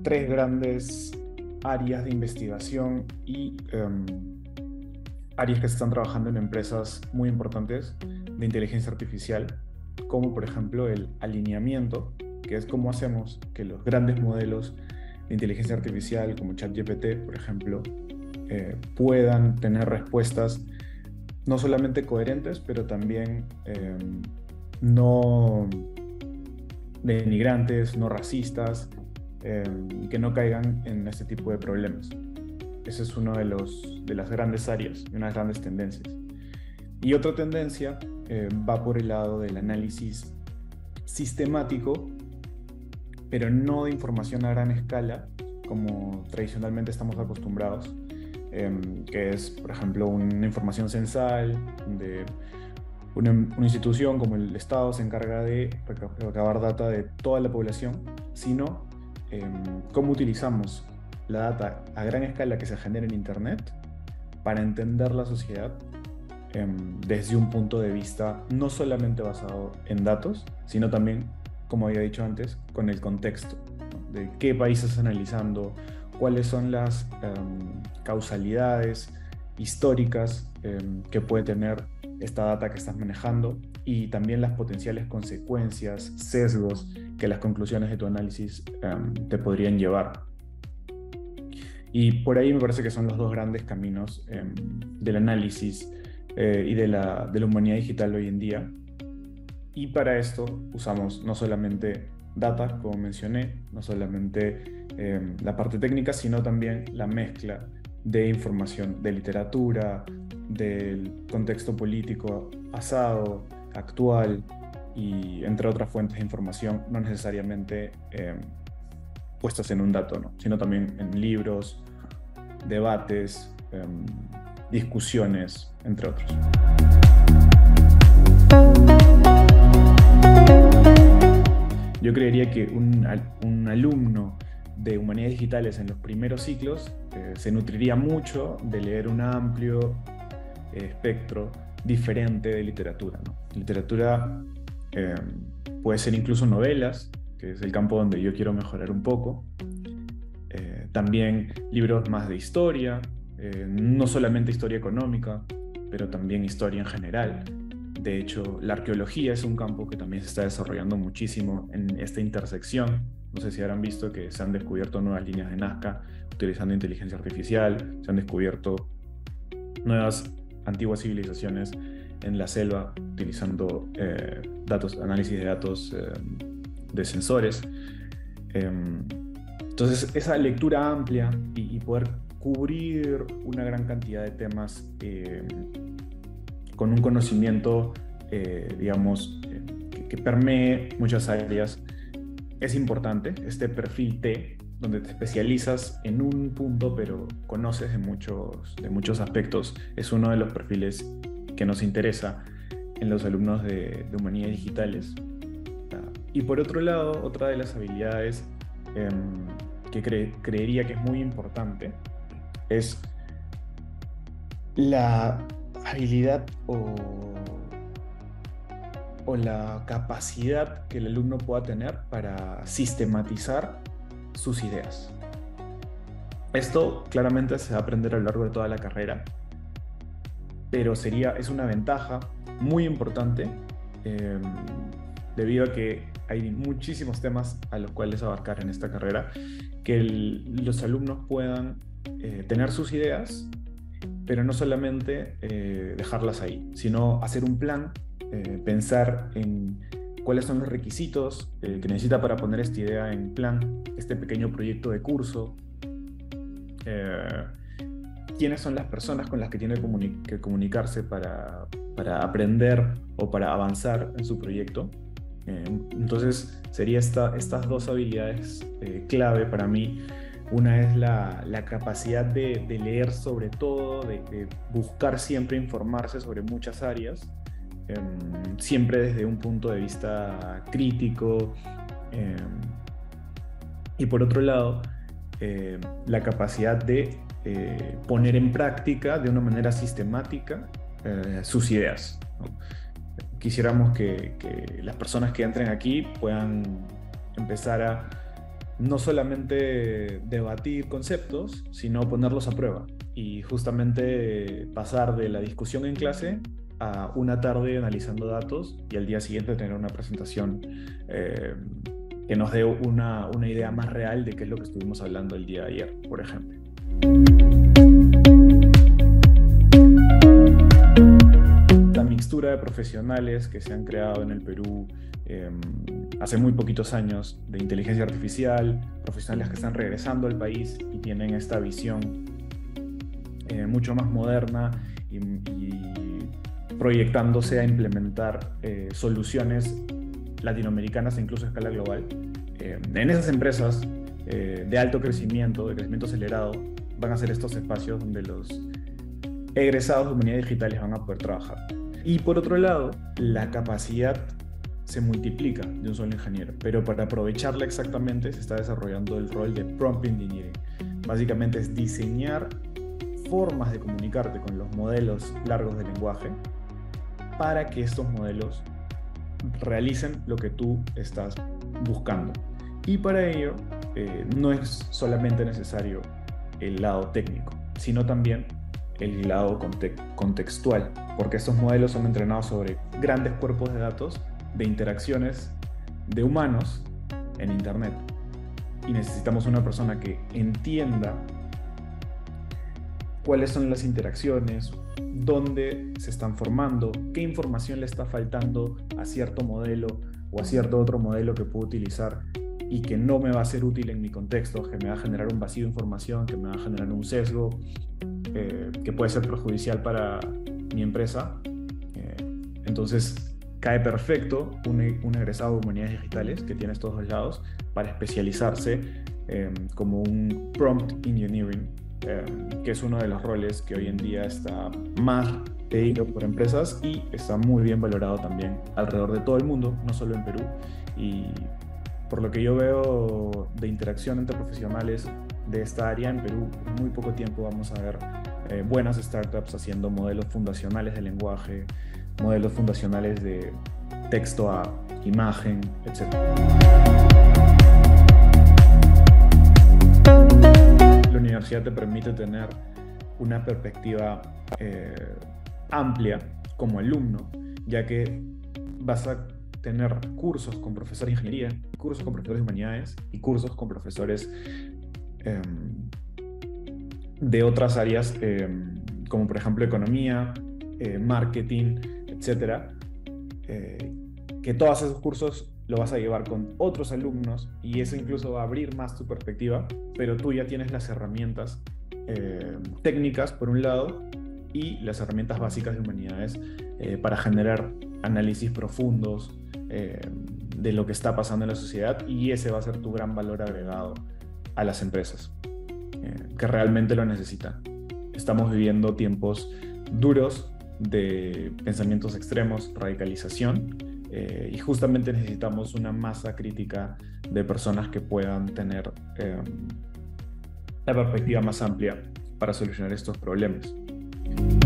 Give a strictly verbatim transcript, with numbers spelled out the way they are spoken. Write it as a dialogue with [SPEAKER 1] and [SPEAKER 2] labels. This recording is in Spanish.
[SPEAKER 1] tres grandes áreas de investigación y um, áreas que se están trabajando en empresas muy importantes de inteligencia artificial, como por ejemplo el alineamiento, que es cómo hacemos que los grandes modelos de inteligencia artificial como ChatGPT, por ejemplo, eh, puedan tener respuestas no solamente coherentes, pero también eh, no denigrantes, no racistas, eh, y que no caigan en este tipo de problemas. Esa es una de, los, de las grandes áreas y unas grandes tendencias. Y otra tendencia eh, va por el lado del análisis sistemático, pero no de información a gran escala, como tradicionalmente estamos acostumbrados, eh, que es, por ejemplo, una información censal, de una, una institución como el Estado se encarga de recabar data de toda la población, sino eh, cómo utilizamos la data a gran escala que se genera en Internet para entender la sociedad eh, desde un punto de vista no solamente basado en datos, sino también, como había dicho antes, con el contexto, ¿no? De qué país estás analizando, cuáles son las um, causalidades históricas um, que puede tener esta data que estás manejando, y también las potenciales consecuencias, sesgos que las conclusiones de tu análisis um, te podrían llevar. Y por ahí me parece que son los dos grandes caminos um, del análisis eh, y de la, de la humanidad digital hoy en día. Y para esto usamos no solamente data, como mencioné, no solamente eh, la parte técnica, sino también la mezcla de información de literatura, del contexto político pasado, actual, y entre otras fuentes de información, no necesariamente eh, puestas en un dato, ¿no? Sino también en libros, debates, eh, discusiones, entre otros. Yo creería que un, un alumno de humanidades digitales en los primeros ciclos eh, se nutriría mucho de leer un amplio eh, espectro diferente de literatura, ¿no? Literatura eh, puede ser incluso novelas, que es el campo donde yo quiero mejorar un poco. Eh, también libros más de historia, eh, no solamente historia económica, pero también historia en general. De hecho, la arqueología es un campo que también se está desarrollando muchísimo en esta intersección. No sé si habrán visto que se han descubierto nuevas líneas de Nazca utilizando inteligencia artificial, se han descubierto nuevas antiguas civilizaciones en la selva utilizando eh, datos, análisis de datos eh, de sensores. Eh, entonces, esa lectura amplia y, y poder cubrir una gran cantidad de temas eh, con un conocimiento, eh, digamos, eh, que, que permee muchas áreas, es importante. Este perfil T, donde te especializas en un punto, pero conoces de muchos, de muchos aspectos, es uno de los perfiles que nos interesa en los alumnos de, de humanidades digitales. Y por otro lado, otra de las habilidades eh, que cre creería que es muy importante es la habilidad o, o la capacidad que el alumno pueda tener para sistematizar sus ideas. Esto claramente se va a aprender a lo largo de toda la carrera, pero sería, es una ventaja muy importante eh, debido a que hay muchísimos temas a los cuales abarcar en esta carrera, que el, los alumnos puedan eh, tener sus ideas, pero no solamente eh, dejarlas ahí, sino hacer un plan, eh, pensar en cuáles son los requisitos eh, que necesita para poner esta idea en plan, este pequeño proyecto de curso, eh, quiénes son las personas con las que tiene comuni que comunicarse para, para aprender o para avanzar en su proyecto. Eh, entonces, sería esta, estas dos habilidades eh, clave para mí. Una es la, la capacidad de, de leer sobre todo, de, de buscar siempre informarse sobre muchas áreas, eh, siempre desde un punto de vista crítico. Eh, y por otro lado, eh, la capacidad de eh, poner en práctica de una manera sistemática eh, sus ideas, ¿no? Quisiéramos que, que las personas que entren aquí puedan empezar a no solamente debatir conceptos, sino ponerlos a prueba y justamente pasar de la discusión en clase a una tarde analizando datos y al día siguiente tener una presentación eh, que nos dé una, una idea más real de qué es lo que estuvimos hablando el día de ayer, por ejemplo. La mixtura de profesionales que se han creado en el Perú eh, hace muy poquitos años de inteligencia artificial, profesionales que están regresando al país y tienen esta visión eh, mucho más moderna y, y proyectándose a implementar eh, soluciones latinoamericanas e incluso a escala global. Eh, en esas empresas eh, de alto crecimiento, de crecimiento acelerado, van a ser estos espacios donde los egresados de humanidades digitales van a poder trabajar. Y por otro lado, la capacidad se multiplica de un solo ingeniero, pero para aprovecharla exactamente se está desarrollando el rol de prompt engineering. Básicamente es diseñar formas de comunicarte con los modelos largos de lenguaje para que estos modelos realicen lo que tú estás buscando. Y para ello eh, no es solamente necesario el lado técnico, sino también el lado conte- contextual, porque estos modelos son entrenados sobre grandes cuerpos de datos de interacciones de humanos en Internet. Y necesitamos una persona que entienda cuáles son las interacciones, dónde se están formando, qué información le está faltando a cierto modelo o a cierto otro modelo que puedo utilizar y que no me va a ser útil en mi contexto, que me va a generar un vacío de información, que me va a generar un sesgo, eh, que puede ser perjudicial para mi empresa. Eh, entonces, cae perfecto un, un egresado de humanidades digitales que tiene estos dos lados para especializarse eh, como un prompt engineering, eh, que es uno de los roles que hoy en día está más pedido por empresas y está muy bien valorado también alrededor de todo el mundo, no solo en Perú. Y por lo que yo veo de interacción entre profesionales de esta área en Perú, en muy poco tiempo vamos a ver eh, buenas startups haciendo modelos fundacionales de lenguaje, modelos fundacionales de texto a imagen, etcétera. La universidad te permite tener una perspectiva eh, amplia como alumno, ya que vas a tener cursos con profesores de ingeniería, cursos con profesores de humanidades y cursos con profesores eh, de otras áreas eh, como por ejemplo economía, eh, marketing, etcétera, eh, que todos esos cursos lo vas a llevar con otros alumnos y eso incluso va a abrir más tu perspectiva, pero tú ya tienes las herramientas eh, técnicas por un lado y las herramientas básicas de humanidades eh, para generar análisis profundos eh, de lo que está pasando en la sociedad, y ese va a ser tu gran valor agregado a las empresas eh, que realmente lo necesitan. Estamos viviendo tiempos duros de pensamientos extremos, radicalización, eh, y justamente necesitamos una masa crítica de personas que puedan tener eh, la perspectiva más amplia para solucionar estos problemas.